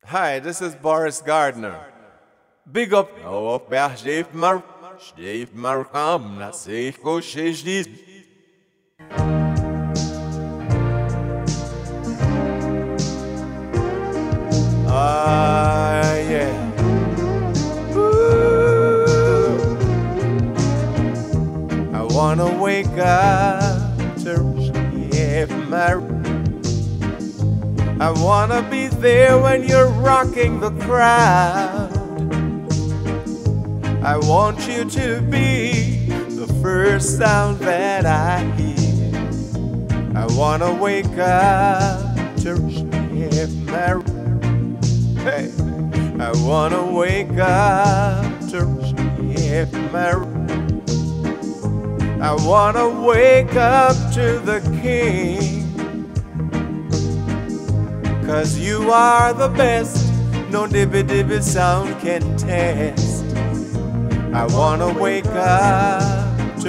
Hi, this is Boris Gardner. Big up au père Steve Markham, na safe go shish. Ah, yeah. Ooh. I wanna wake up to Steve Markham. I wanna be there when you're rocking the crowd. I want you to be the first sound that I hear. I wanna wake up to Steve. Hey, I wanna wake up to Steve. I wanna wake up to the King. 'Cause you are the best, no dibby sound can test. I wanna wake up to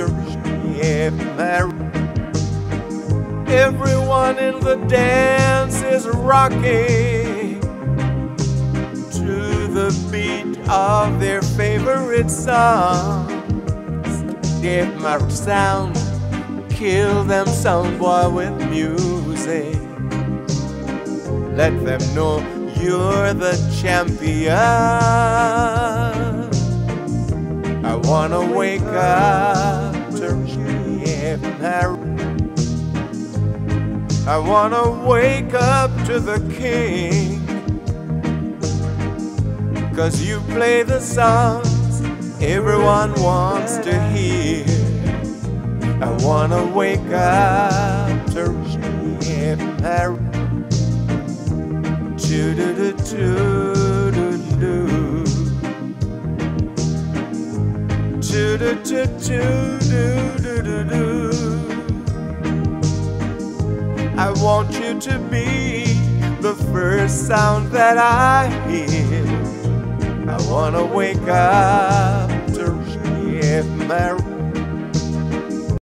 everyone in the dance is rocking to the beat of their favorite songs. Give my sound, kill them sound boy with music. Let them know you're the champion. I wanna wake up to I wanna wake up to the King. 'Cause you play the songs everyone wants to hear. I wanna wake up to I want you to be the first sound that I hear. I wanna wake up to